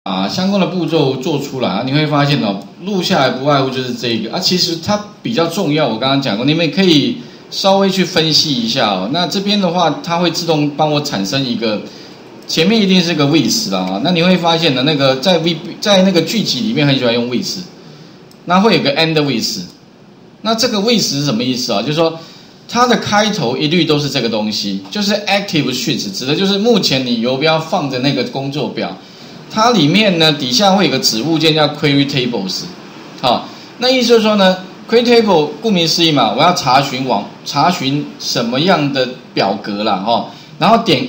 把相关的步骤做出来啊，你会发现哦，录下来不外乎就是这个啊。其实它比较重要，我刚刚讲过，你们可以稍微去分析一下哦。那这边的话，它会自动帮我产生一个，前面一定是个 with 啦啊。那你会发现呢，那个在那个句集里面很喜欢用 with， 那会有个 end with。那这个 with 是什么意思啊？就是说它的开头一律都是这个东西，就是 active sheets， 指的就是目前你游标放的那个工作表。它里面呢，底下会有个子物件叫 query tables， 好，那意思就是说呢 ，query table 顾名思义嘛，我要查询什么样的表格啦，然后点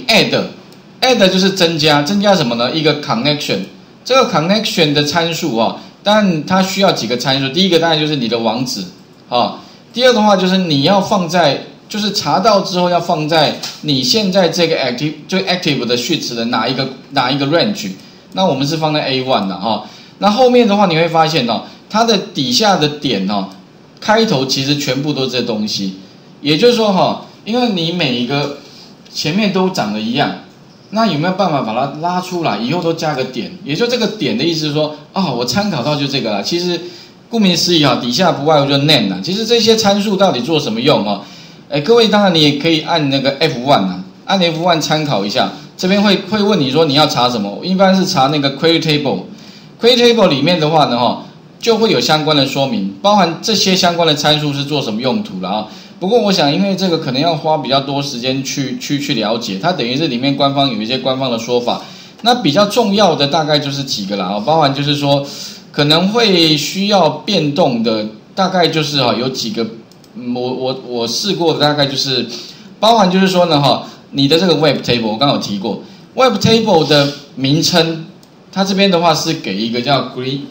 add 就是增加什么呢？一个 connection， 这个 connection 的参数当然它需要几个参数，第一个当然就是你的网址，第二的话就是你要放在，就是查到之后要放在你现在这个 active 的 sheets 的哪一个 range。那我们是放在 A1 的那后面的话你会发现它的底下的点开头其实全部都是这东西，也就是说因为你每一个前面都长得一样，那有没有办法把它拉出来，以后都加个点？也就这个点的意思是说我参考到就这个啦。其实顾名思义底下不外乎就 name 啦。其实这些参数到底做什么用各位当然你也可以按那个 F1 按 F1 参考一下。这边会问你说你要查什么？一般是查那个 query table。query table 里面的话呢，就会有相关的说明，包含这些相关的参数是做什么用途了不过我想，因为这个可能要花比较多时间去了解，它等于是里面官方有一些官方的说法。那比较重要的大概就是几个啦包含就是说可能会需要变动的，大概就是有几个，我试过的大概就是包含就是说呢你的这个 web table 我刚刚有提过 ，web table 的名称，它这边的话是给一个叫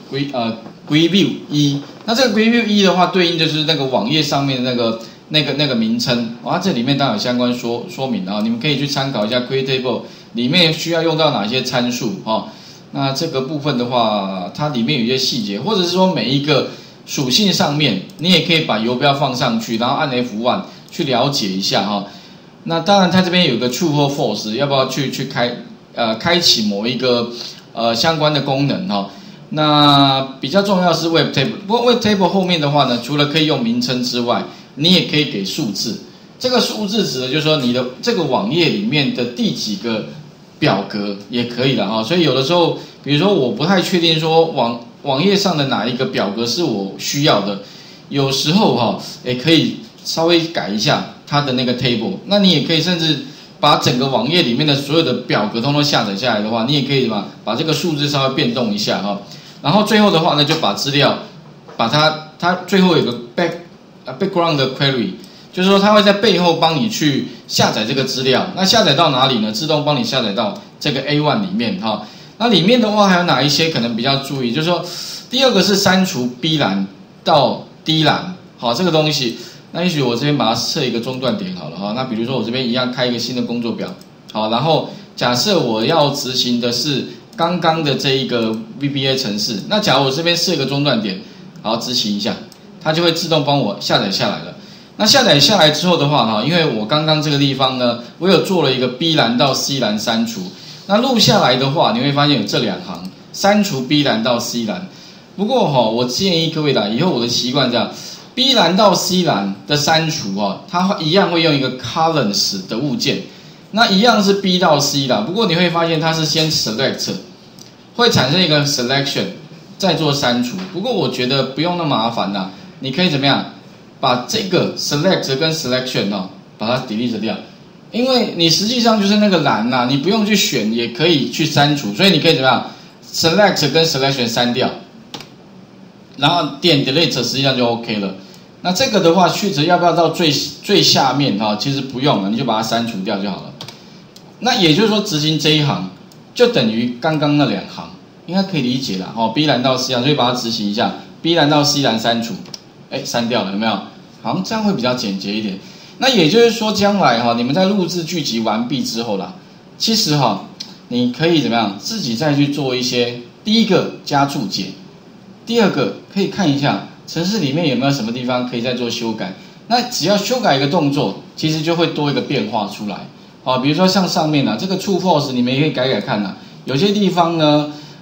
GreenView 1，那这个 GreenView 1的话对应就是那个网页上面的那个名称，它这里面当然有相关说明你们可以去参考一下 query table 里面需要用到哪些参数那这个部分的话，它里面有一些细节，或者是说每一个属性上面，你也可以把游标放上去，然后按 F1 去了解一下那当然，它这边有个 true 或 false， 要不要去开启某一个相关的功能那比较重要是 web table， 不过 web table 后面的话呢，除了可以用名称之外，你也可以给数字。这个数字指的就是说你的这个网页里面的第几个表格也可以了所以有的时候，比如说我不太确定说网页上的哪一个表格是我需要的，有时候也可以稍微改一下它的那个 table， 那你也可以甚至把整个网页里面的所有的表格通通下载下来的话，你也可以把这个数字稍微变动一下然后最后的话呢，就把资料把它最后有个 background 的 query， 就是说它会在背后帮你去下载这个资料。那下载到哪里呢？自动帮你下载到这个 A1 里面那里面的话还有哪一些可能比较注意？就是说第二个是删除 B 栏到 D 栏这个东西。那也许我这边把它设一个中断点好了那比如说我这边一样开一个新的工作表然后假设我要执行的是刚刚的这一个 VBA 程式，那假如我这边设一个中断点，好执行一下，它就会自动帮我下载下来了。那下载下来之后的话因为我刚刚这个地方呢，我有做了一个 B 栏到 C 栏删除，那录下来的话，你会发现有这两行删除 B 栏到 C 栏。不过我建议各位以后我的习惯这样。B 栏到 C 栏的删除它一样会用一个 columns 的物件，那一样是 B 到 C 啦。不过你会发现它是先 select， 会产生一个 selection， 再做删除。不过我觉得不用那么麻烦啦，你可以怎么样把这个 select 跟 selection 把它 delete 掉，因为你实际上就是那个栏你不用去选也可以去删除，所以你可以怎么样 select 跟 selection 删掉。然后点 delete 实际上就 OK 了。那这个的话，去值要不要到最下面其实不用了，你就把它删除掉就好了。那也就是说，执行这一行就等于刚刚那两行，应该可以理解了B 栏到 C 栏，所以把它执行一下 ，B 栏到 C 栏删除，删掉了，有没有？好像这样会比较简洁一点。那也就是说，将来你们在录制剧集完毕之后啦，其实你可以怎么样，自己再去做一些，第一个加注解。第二个可以看一下程式里面有没有什么地方可以再做修改，那只要修改一个动作，其实就会多一个变化出来比如说像上面这个 true false 你们也可以改改看有些地方呢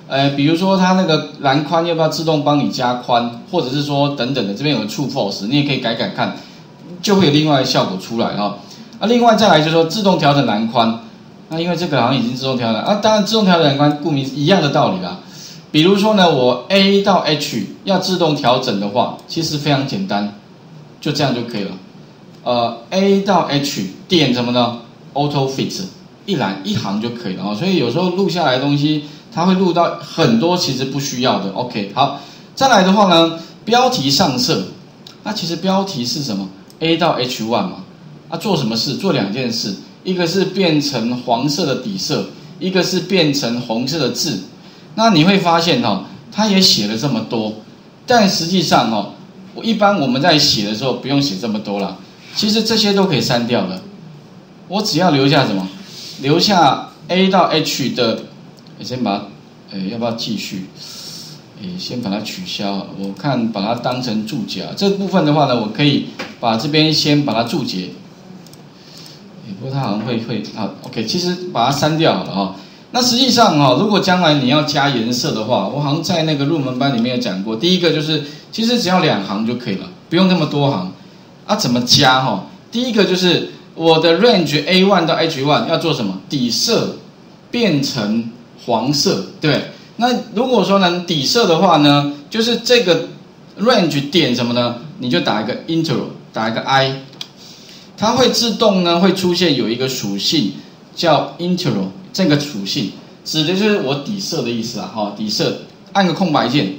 比如说它那个栏宽要不要自动帮你加宽，或者是说等等的，这边有个 True False， 你也可以改改看，就会有另外的效果出来哈。另外再来就是说自动调整栏宽，那因为这个好像已经自动调整当然自动调整栏宽顾名一样的道理啦。比如说呢，我 A 到 H 要自动调整的话，其实非常简单，就这样就可以了。A 到 H 点什么呢 ？Auto Fit， 一栏一行就可以了所以有时候录下来的东西，它会录到很多其实不需要的。OK， 好，再来的话呢，标题上色，那其实标题是什么 ？A 到 H1 嘛，做什么事？做2件事，一个是变成黄色的底色，一个是变成红色的字。那你会发现它也写了这么多，但实际上一般我们在写的时候不用写这么多啦，其实这些都可以删掉的。我只要留下什么？留下 A 到 H 的，先把它，要不要继续？先把它取消。我看把它当成注解这部分的话呢，我可以把这边先把它注解。不过它好像会OK， 其实把它删掉好了那实际上如果将来你要加颜色的话，我好像在那个入门班里面有讲过，第一个就是其实只要2行就可以了，不用那么多行怎么加第一个就是我的 range A1 到 H1 要做什么？底色变成黄色，对。那如果说呢底色的话呢，就是这个 range 点什么呢？你就打一个 interval， 打一个 I， 它会自动呢会出现有一个属性叫 interval， 这个属性指的就是我底色的意思底色按个空白键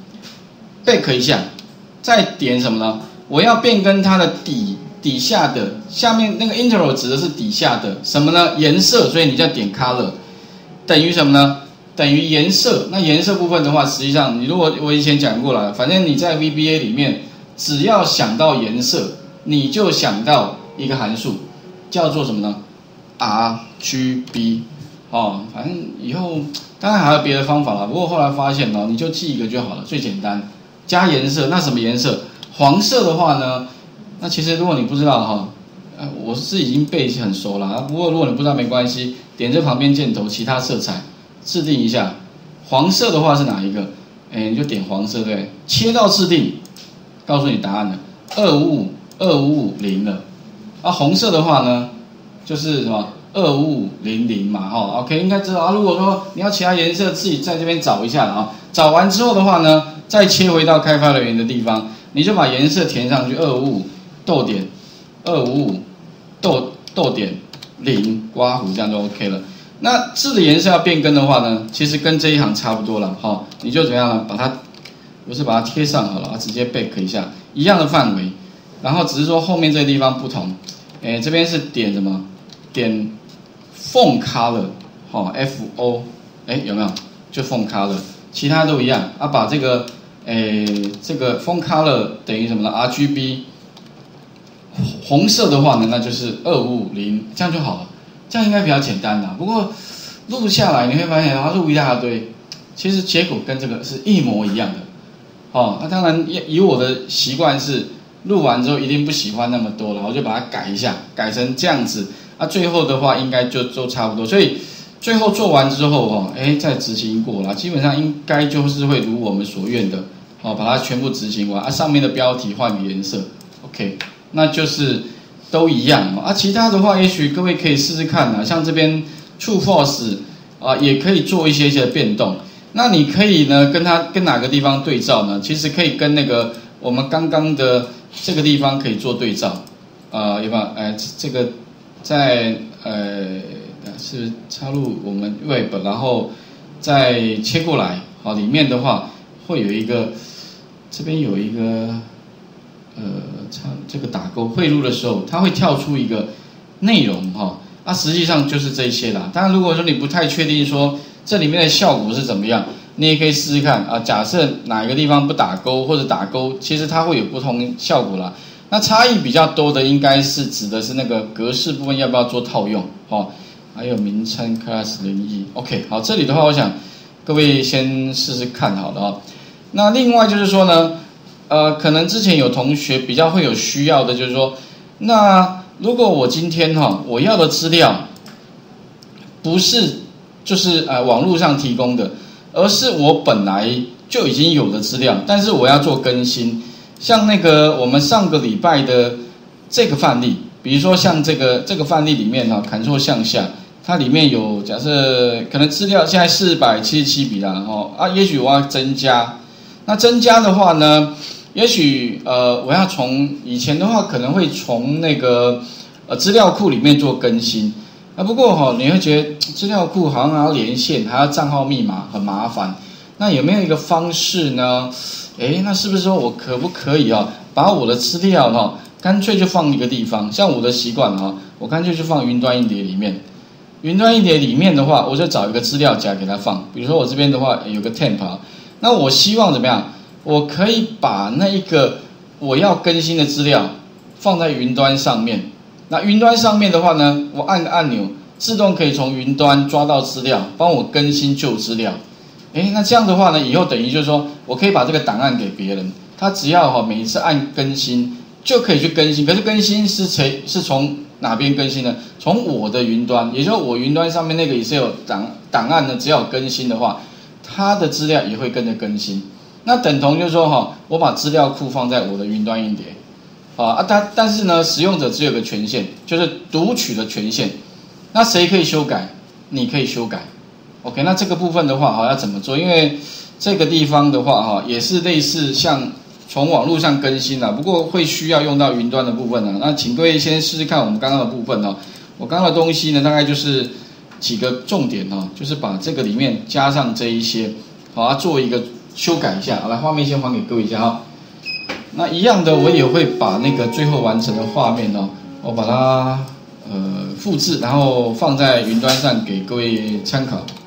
back 一下，再点什么呢？我要变更它的底下的下面那个 interval 指的是底下的什么呢？颜色，所以你就要点 color， 等于什么呢？等于颜色。那颜色部分的话，实际上你如果我以前讲过了，反正你在 VBA 里面只要想到颜色，你就想到一个函数叫做什么呢？ RGB 反正以后当然还有别的方法啦，不过后来发现你就记一个就好了，最简单。加颜色，那什么颜色？黄色的话呢，那其实如果你不知道我是已经背很熟了不过如果你不知道没关系，点这旁边箭头其他色彩制定一下。黄色的话是哪一个？你就点黄色，对，切到制定，告诉你答案了，2550了。红色的话呢，就是什么2500嘛，OK， 应该知道如果说你要其他颜色，自己在这边找一下了找完之后的话呢，再切回到开发人员的地方，你就把颜色填上去，255逗点255逗点0刮弧，这样就 OK 了。那字的颜色要变更的话呢，其实跟这一行差不多了你就怎么样呢？不是把它贴上好了直接 back 一下，一样的范围，然后只是说后面这个地方不同。这边是点什么？点 font color FO， 有没有？就 font color， 其他都一样把这个这个 font color 等于什么呢 ？RGB。红色的话呢，那就是2550，这样就好了。这样应该比较简单不过录下来你会发现它录一大堆，其实结果跟这个是一模一样的当然以我的习惯是录完之后一定不喜欢那么多了，我就把它改一下，改成这样子最后的话应该就都差不多。所以最后做完之后再执行过了，基本上应该就是会如我们所愿的把它全部执行完上面的标题换个颜色 OK， 那就是都一样其他的话也许各位可以试试看像这边 True False 也可以做一些变动。那你可以呢跟哪个地方对照呢？其实可以跟那个我们刚刚的这个地方可以做对照有没有？这个在是插入我们 Web， 然后再切过来里面的话会有一个，这边有一个这个打勾汇入的时候，它会跳出一个内容实际上就是这些啦。当然，如果说你不太确定说这里面的效果是怎么样，你也可以试试看假设哪一个地方不打勾或者打勾，其实它会有不同效果啦。那差异比较多的，应该是指的是那个格式部分要不要做套用还有名称 class 01 OK 好，这里的话，我想各位先试试看好了那另外就是说呢。可能之前有同学比较会有需要的，就是说，那如果我今天我要的资料不是就是网络上提供的， 而是我本来就已经有的资料，但是我要做更新。像那个我们上个礼拜的这个范例，比如说像这个范例里面呢，Ctrl向下，它里面有假设可能资料现在477笔啦，也许我要增加。那增加的话呢，也许我要从以前的话可能会从那个资料库里面做更新。不过你会觉得资料库好像还要连线，还要账号密码，很麻烦。那有没有一个方式呢？那是不是说我可不可以把我的资料干脆就放一个地方？像我的习惯我干脆就放云端硬碟里面。云端硬碟里面的话，我就找一个资料夹给它放。比如说我这边的话有个 temp 那我希望怎么样？我可以把那一个我要更新的资料放在云端上面。那云端上面的话呢，我按个按钮，自动可以从云端抓到资料，帮我更新旧资料。那这样的话呢，以后等于就是说我可以把这个档案给别人，他只要每一次按更新就可以去更新。可是更新是从哪边更新呢？从我的云端，也就是我云端上面那个 Excel 档案呢，只要有更新的话，它的资料也会跟着更新。那等同就是说我把资料库放在我的云端硬碟但是呢，使用者只有个权限，就是读取的权限。那谁可以修改？你可以修改。OK， 那这个部分的话要怎么做？因为这个地方的话也是类似像从网络上更新不过会需要用到云端的部分那请各位先试试看我们刚刚的部分我刚刚的东西呢，大概就是几个重点就是把这个里面加上这一些做一个修改一下。好，来画面先还给各位一下那一样的，我也会把那个最后完成的画面我把它复制，然后放在云端上给各位参考。